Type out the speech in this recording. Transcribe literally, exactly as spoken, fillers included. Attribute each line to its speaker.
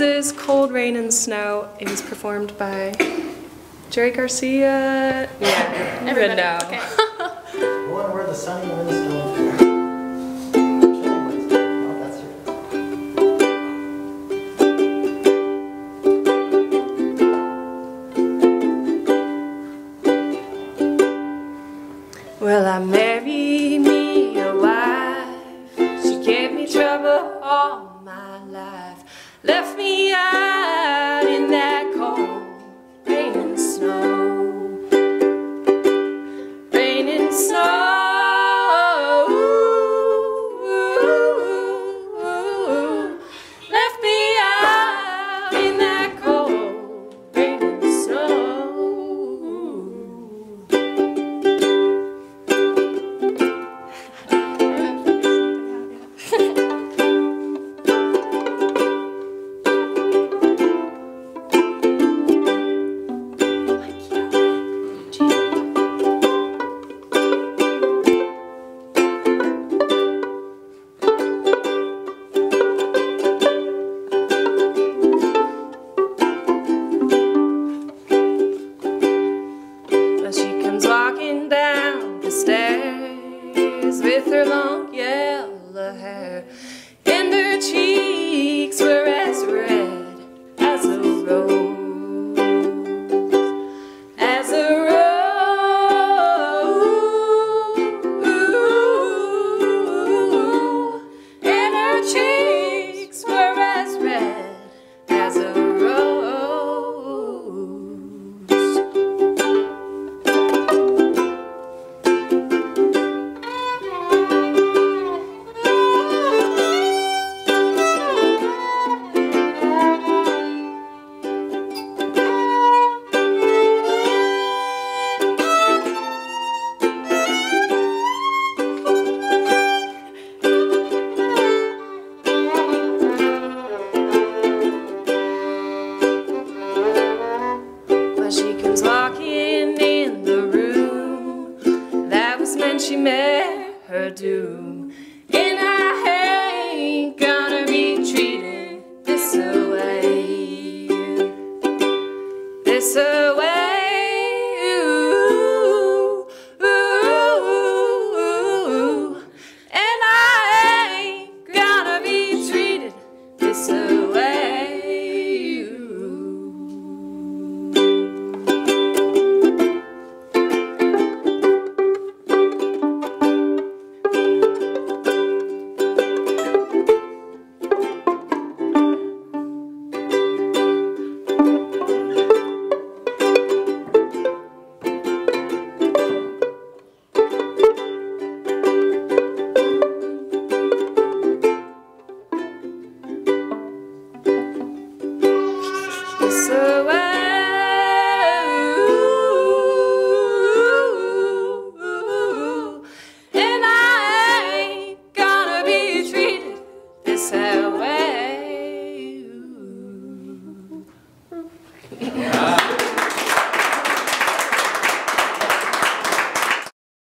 Speaker 1: is Cold Rain and Snow. It was performed by Jerry Garcia. Yeah, you would know.
Speaker 2: Okay.
Speaker 3: One where the sunny winds don't fear. Chilly winds. Oh, that's
Speaker 1: it. Well, I married me a wife. She gave me trouble all my life. Left me out in that cold rain and snow. Rain and snow. Left me out in that cold rain and snow. Walking down the stairs with her long yellow hair, and her cheeks were as red as a rose, as a rose, and her cheeks were as red as a rose. She comes walking in the room. That was when she met her doom. And I ain't gonna be treated this away, this away. Ooh, ooh, ooh. And I ain't gonna be treated this away. So